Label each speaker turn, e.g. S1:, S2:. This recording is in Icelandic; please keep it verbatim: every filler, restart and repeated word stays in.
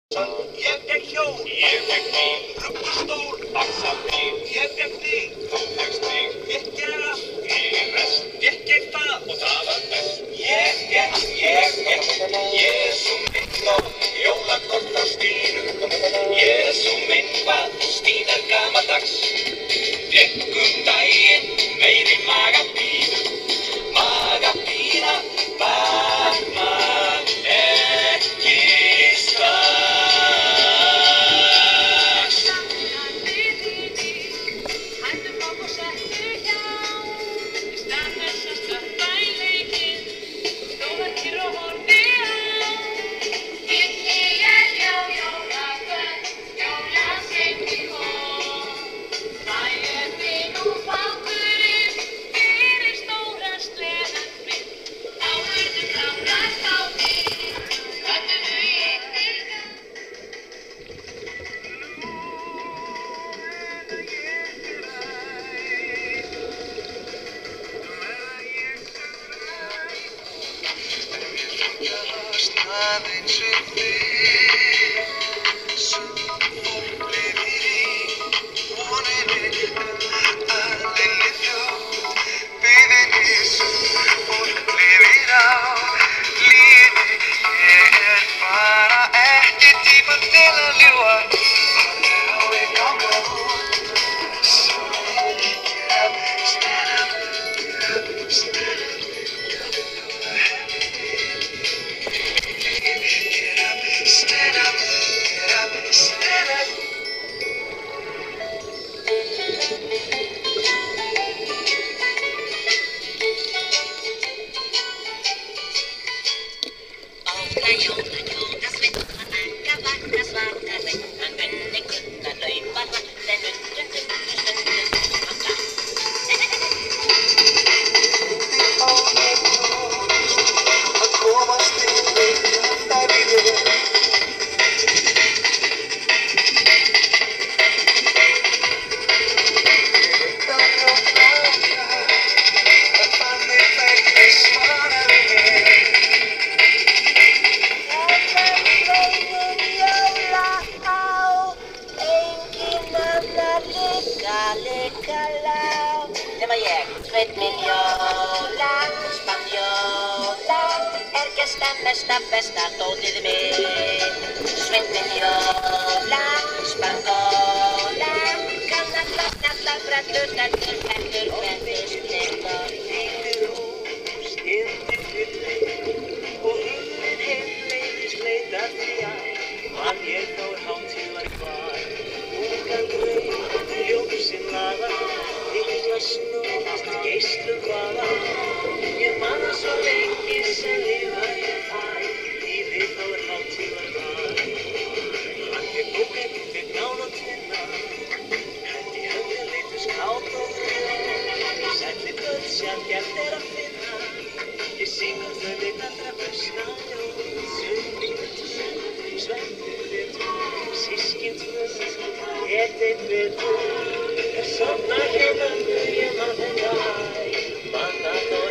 S1: Ég tek hjól, ég tek bíl, ruggustól, vaxabíl. Ég tek þig, þú tekst mig. Ég gera, ég er best. Ég tek það og það var best. Ég tek, ég tek, Jesú minn og jólakort á Stínu. Jesú minn hvað, Stín er gamaldags. Gekkum daginn, meiri magapínu. Magapína, barma, ekki strax.
S2: Somna hérna, ég man þenn dag, manna þó